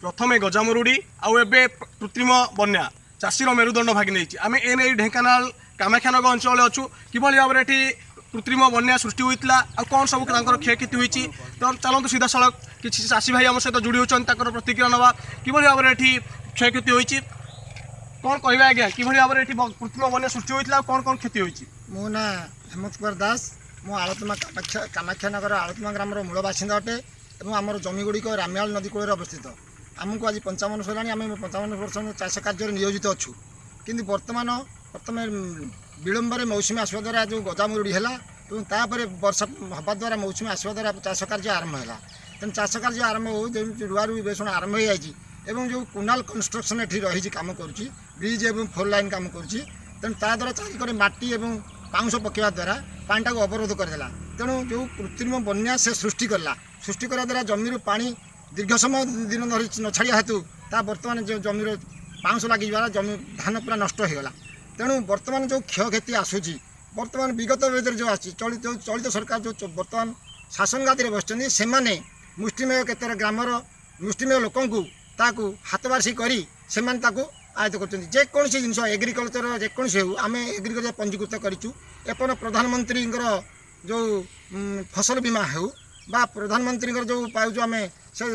प्रथमे गजामरुड़ी आउ एबे कृत्रिम बन्या चाषीर मेरुदंड भागी नहीं आम एने ढेंकानाल कामाख्यानगर अंचल अच्छू किभली भाव में कृत्रिम बन्या सृष्टि होता आ कौन सब क्षयक्षति होती तो चलते सीधा सड़क किसी चाषी भाई आम सहित जोड़ी होती प्रतिक्रिया नवा किभली भाव में क्षयक्षति होती कौन कहबे आज्ञा किभली भाव में कृत्रिम बन्या सृष्टि होता कौन कौन क्षति होती। मो ना हेमंत कुमार दास मो आलतमा कामाख्यानगर आलतमा ग्राम मूल बासिंदा अटे और आमर जमीगुड़िक रामियाल नदी कूल अवस्थित आमको आज 55 वर्ष है आम 55 वर्ष चाष कार्य नियोजित अच्छू किंतु बर्तमान प्रथम विलंब मौसुमी आसवा द्वारा जो गजामरुड़ी है तापर वर्षा हवा द्वारा मौसुमी आसवा द्वारा चाष कार्य आरंभ है तेणु चाष कार्य आरंभ हो रुआ रुई बेसण आरंभ हो जाए एवं जो कुनाल कंस्ट्रक्शन ये रही कम करुच्ची ब्रिज एवं फोर लाइन कम करुच्ची तेणु ता द्वारा चारिकड़े माटी एवं पाउंश पकेवा द्वारा पानी टाक अवरोध करदेला तेणु जो कृत्रिम बन्या से सृष्टि करा द्वारा जमीर पानी दीर्घ समय दिन धरी न छाड़ा हेतु ता बर्तमान जो जमीर पाउंश लगी जमी धान पूरा नष्ट हो गला तेणु बर्तमान जो क्षयक्षति आसूची बर्तमान विगत जो आसी चलित सरकार जो बर्तमान शासन गादी बसते से मुष्टिमेय केतर ग्रामर मुष्टिमेय लोक हाथ बार्षी कर आयत्त कर जिन एग्रिकलचर जेकोसी हो आम एग्रिकलचर पंजीकृत करूँ प्रधानमंत्री जो फसल बीमा हो बा प्रधानमंत्री जो पाऊँ आम से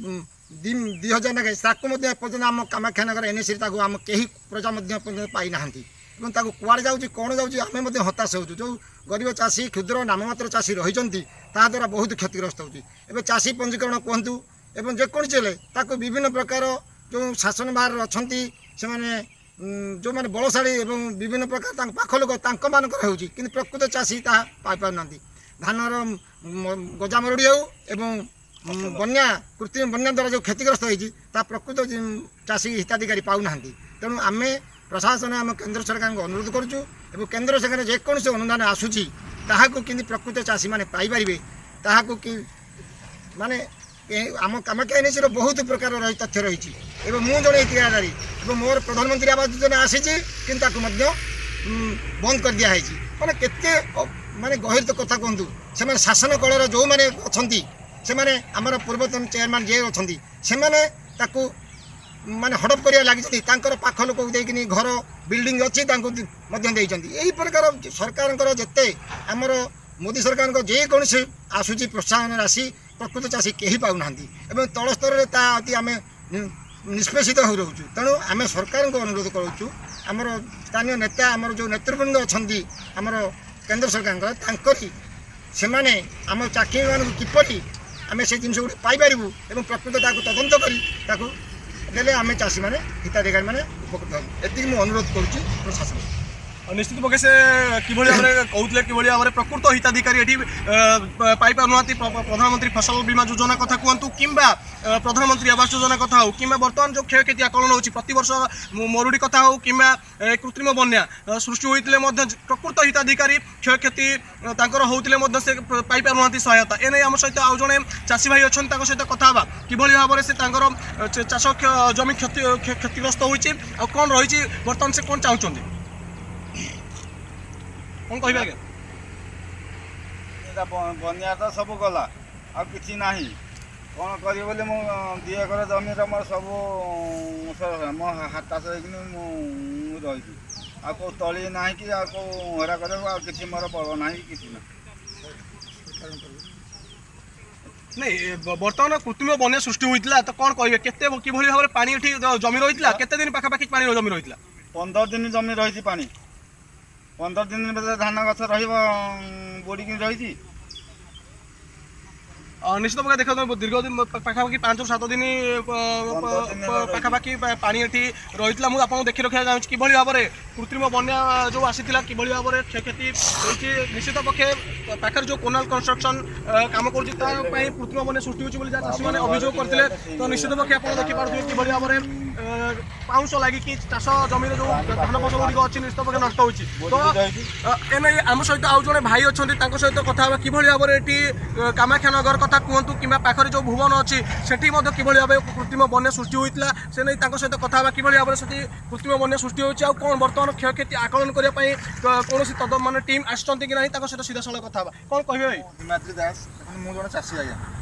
2000 ना एपर्तन आम कामाख्यानगर एनएसी आम कहीं प्रजा पाई ना कुआड़े जाऊँगी कौन जाऊँगी आम हताश हो जो गरीब चाषी क्षुद्र नाममात्र चाषी रही द्वारा बहुत क्षतिग्रस्त होती चाषी पंजीकरण कहतु एवं जेकोसी हेल्ले विभिन्न प्रकार जो शासन बाहर अच्छा से जो मैंने बलशाड़ी एवं विभिन्न प्रकार पाख लोक कि प्रकृत चाषी पाईपार धानर गजामरुड़ी हो एवं बन्या कृत्रिम बन्या द्वारा जो क्षतिग्रस्त होती प्रकृत चाषी हिताधिकारी पाऊना तेणु आम प्रशासन आम केन्द्र सरकार को अनुरोध करुँ केन्द्र सरकार जेकोसी अनुदान आसूची ताहाको कि प्रकृत चाषी मैंने पाइपर ताहाको कि माने आम कामाख्या एनएसी बहुत प्रकार रही तथ्य रही मुझे जड़े हिताधिकारी मोर प्रधानमंत्री आवास योजना आसी कि बंद कर दिखाई मैंने केते माने गहिर तो कथा कहतु से शासन कलर जो मैंने अच्छा से आमर पूर्वतन चेयरमैन जे अच्छा से माने हड़प कर लगी पाख लोक देकनी घर बिल्डिंग अच्छी यही प्रकार सरकार जिते आमर मोदी सरकार जेकोसी आसूची प्रोत्साहन राशि प्रकृत चाषी कहीं पाऊना एवं तल स्तर में आम निष्पेषित हो रोचु तेणु आम सरकार को अनुरोध करुँ आमर स्थानीय नेता आमर जो नेतृवृंद अच्छा आमर केन्द्र सरकार से आम चाकरी मान किपरि आम से जिन गुट पाइपर और प्रकृत तदंत कर आम चाषी मैंने हिताधिकारी मैंने उपकृत एति मुझे अनुरोध करुँच प्रशासन निश्चित पक्षे से किभली भाव में कहते किभली भाव में प्रकृत हिताधिकारी ये पाइपर प्रधानमंत्री फसल बीमा योजना कथा कहतु कि प्रधानमंत्री आवास योजना कथा हो कि बर्तमान जो क्षयक्षति आकलन हो प्रति वर्ष मरुड़ी कथा हो कि कृत्रिम बन्या सृष्टि होते प्रकृत हिताधिकारी क्षयक्षति होते से पाइपर ना सहायता एने आम सहित आउ जड़े चाषी भाई अच्छा सहित कथा किभली भाव में से चाष जमी क्षतिग्रस्त होती कौन रही बर्तमान से कौन चाहते कौन कह बनिया तो सब गला आ कि ना कौन कर दी एकर जमी मोर सब मो हाथ रही आ कौ तली ना कि हेरा कर कि मोर पड़ ना कि नहीं बर्तमान कृत्रिम बन्या सृष्टि होता तो कौन कहे केते किभली भाव में पानी ये जमी रही केते दिन पाखापाखि पानी जमी रही 15 दिन जमी रही पानी 15 दिन भीतर धान गछ बोड़ी रही निश्चित भाव देखो दीर्घ दिन पाखापाखि 5-7 दिन पाखापाखि पानी ये रही है मुझे देखी रखा चाहूँ किभली भाव में कृत्रिम बन्या जो आसाला किभली भाव में क्षयक्षति होती निश्चित पक्षे पाखे जो कोनाल कंस्ट्रक्शन काम कर कृत्रिम बन्या सृष्टि होती चाषी मैंने अभियोग करते तो निश्चित पक्षे आप देखिपे किभली भाव में पाउंश लगिकी चाष जमीन जो धान फसल गुड़िक अच्छी निश्चित पक्षे नष्ट होती तो एने आम सहित आउ जड़े भाई अच्छा सहित कथा किभली भाव में ये कामाख्यानगर कथा कहतु कि पाखरे जो भुवन अच्छी सेठी किभली भाव कृत्रिम बन्या सृष्टि होता से नहीं सहित कथा किभली भाव में कृत्रिम बन्या सृष्टि होती आ कौन बर्तमान क्षयक्षति आकलन करने कौन मान टीम आसती कि ना सहित सीधा साल कथा कौन कहे भाई हिमाद्री दास मुझे जड़े चाषी आज्ञा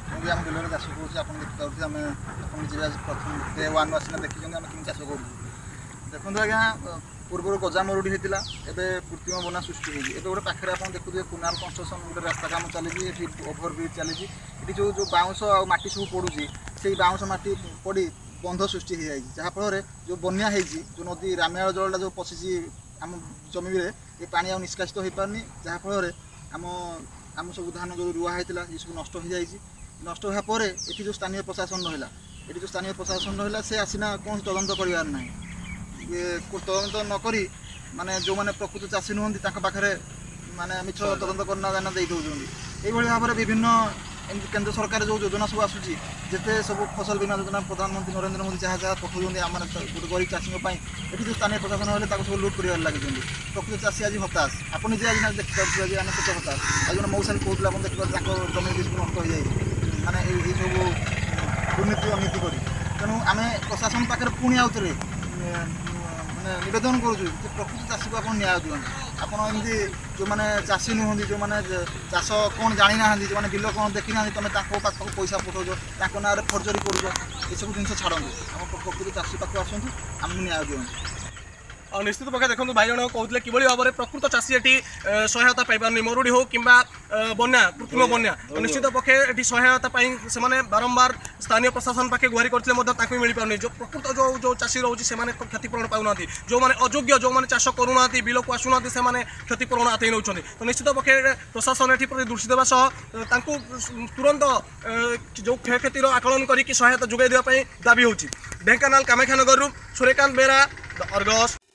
ଯେମିତି ଆମେ ବିଲରେ ଚାଷ କରୁଛୁ ଆପଣ ଦେଖିପାରୁଥିବେ ଆମେ ଆପଣ ଯିବା ପ୍ରଥମ ଡେ 1 ଆସିନା ଦେଖିଛନ୍ତି ଆମେ କେମିତି ଚାଷ କରୁଛୁ। ଦେଖନ୍ତୁ ଆଜ୍ଞା ପୂର୍ବରୁ ଗଜା ମରୁଡ଼ି ହେଇଥିଲା ଏବେ କୃତ୍ରିମ ବନ୍ୟା ସୃଷ୍ଟି ହେଇଛି। ଏବେ ଗୋଟେ ପାଖରେ ଆପଣ ଦେଖୁଥିବେ କୁନାଲ କନଷ୍ଟ୍ରକ୍ସନ୍ ଗୋଟେ ରାସ୍ତା କାମ ଚାଲିଛି ଏଠି ଓଭରବ୍ରିଜ୍ ଚାଲିଛି। ଏଠି ଯେଉଁ ବାଉଁଶ ଆଉ ମାଟି ସବୁ ପଡ଼ୁଛି ସେଇ ବାଉଁଶ ମାଟି ପଡ଼ି ବନ୍ଧ ସୃଷ୍ଟି ହେଇଯାଇଛି ଯାହାଫଳରେ ଯେଉଁ ବନ୍ୟା ହେଇଛି ଯେଉଁ ନଦୀ ରାମାୟଣ ଜଳଟା ଯେଉଁ ପଶିଛି ଆମ ଜମିରେ ଏ ପାଣି ଆଉ ନିଷ୍କାସିତ ହୋଇପାରୁନି ଯାହାଫଳରେ ଆମ ସବୁ ଧାନ ଯେଉଁ ରୁଆ ହେଇଥିଲା ଏସବୁ ନଷ୍ଟ ହୋଇଯାଇଛି। ନଷ୍ଟ ହେବା ପରେ ଏଠି ଯେଉଁ ସ୍ଥାନୀୟ ପ୍ରଶାସନ ରହିଲା ସେ ଆସିନା କୌଣସି ତଦନ୍ତ କରିବାର ନାହିଁ। ତଦନ୍ତ ନକରି ମାନେ ଯେଉଁମାନେ ପ୍ରକୃତ ଚାଷୀ ନୁହନ୍ତି ତାଙ୍କ ପାଖରେ ମାନେ ମିଛ ତଦନ୍ତ କରିନା ଦେଇ ଦେଉଛନ୍ତି। ଏଇଭଳି ଭାବରେ ବିଭିନ୍ନ ଏମିତି କେନ୍ଦ୍ର ସରକାର ଯେଉଁ ଯୋଜନା ସବୁ ଆସୁଛି ଯେତେ ସବୁ ଫସଲ ବୀମା ଯୋଜନା ପ୍ରଧାନମନ୍ତ୍ରୀ ନରେନ୍ଦ୍ର ମୋଦି ଯାହା ଯାହା ପଠାଉଛନ୍ତି ଆମର ଗୋଟେ ଗରିବ ଚାଷୀଙ୍କ ପାଇଁ ଏଠି ଯେଉଁ ସ୍ଥାନୀୟ ପ୍ରଶାସନ ହେଲେ ତାକୁ ସବୁ ଲୁଟ୍ କରିବାରେ ଲାଗିଛନ୍ତି। ପ୍ରକୃତ ଚାଷୀ ଆଜି ହତାଶ। ଆପଣ ନିଜେ ଆଜି ଦେଖିପାରୁଥିବେ ଆଜି ଆମେ କେତେ ହତାଶ। ଆଜି ଜଣେ ମଉସାଲି କହୁଥିଲେ ଆପଣ ଦେଖିପାରୁଥିବେ ତାଙ୍କ ଜମି ବି ସବୁ ନଷ୍ଟ ହୋଇଯାଇଛି ମାନେ ଏଇ ସବୁ ଦୁର୍ନୀତି ଅନୀତି କରି। ତେଣୁ ଆମେ ପ୍ରଶାସନ ପାଖରେ ପୁଣି ଆଉଥରେ ମାନେ ନିବେଦନ କରୁଛୁ ଯେ ପ୍ରକୃତ ଚାଷୀକୁ ଆପଣ ନ୍ୟାୟ ଦିଅନ୍ତୁ। ଆପଣ ଏମିତି ଯେଉଁମାନେ ଚାଷୀ ନୁହନ୍ତି ଯେଉଁମାନେ ଚାଷ କ'ଣ ଜାଣିନାହାନ୍ତି ଯେଉଁମାନେ ବିଲ କ'ଣ ଦେଖିନାହାନ୍ତି ତୁମେ ତାଙ୍କ ପାଖକୁ ପଇସା ପଠାଉଛ ତାଙ୍କ ନାଁରେ ଫର୍ଜରୀ କରୁଛ ଏସବୁ ଜିନିଷ ଛାଡ଼ନ୍ତୁ। ଆମ ପ୍ରକୃତ ଚାଷୀ ପାଖକୁ ଆସନ୍ତୁ ଆମକୁ ନ୍ୟାୟ ଦିଅନ୍ତୁ। ଆଉ ନିଶ୍ଚିତ ପକ୍ଷେ ଦେଖନ୍ତୁ ଭାଇ ଜଣକ କହୁଥିଲେ କିଭଳି ଭାବରେ ପ୍ରକୃତ ଚାଷୀ ଏଠି ସହାୟତା ପାଇପାରୁନି ମରୁଡ଼ି ହଉ କିମ୍ବା ବନ୍ୟା କୃତ୍ରିମ ବନ୍ୟା ନିଶ୍ଚିତ ପକ୍ଷେ ଏଠି ସହାୟତା ପାଇଁ ସେମାନେ ବାରମ୍ବାର ସ୍ଥାନୀୟ ପ୍ରଶାସନ ପାଖେ ଗୁହାରି କରିଥିଲେ ମଧ୍ୟ ତାଙ୍କୁ ମିଳିପାରୁନି। ଯେଉଁ ପ୍ରକୃତ ଯେଉଁ ଚାଷୀ ରହୁଛି ସେମାନେ କ୍ଷତିପୂରଣ ପାଉନାହାନ୍ତି। ଯେଉଁମାନେ ଅଯୋଗ୍ୟ ଯେଉଁମାନେ ଚାଷ କରୁନାହାନ୍ତି ବିଲକୁ ଆସୁନାହାନ୍ତି ସେମାନେ କ୍ଷତିପୂରଣ ଆତେଇ ନେଉଛନ୍ତି। ତ ନିଶ୍ଚିତ ପକ୍ଷେ ପ୍ରଶାସନ ଏଠି ପ୍ରତି ଦୃଷ୍ଟି ଦେବା ସହ ତାଙ୍କୁ ତୁରନ୍ତ ଯେଉଁ କ୍ଷୟକ୍ଷତିର ଆକଳନ କରିକି ସହାୟତା ଯୋଗାଇ ଦେବା ପାଇଁ ଦାବି ହେଉଛି। ଢେଙ୍କାନାଳ କାମାକ୍ଷାନଗରରୁ ସୂର୍ଯ୍ୟକାନ୍ତ ବେହେରା, ଦ ଅର୍ଗସ୍।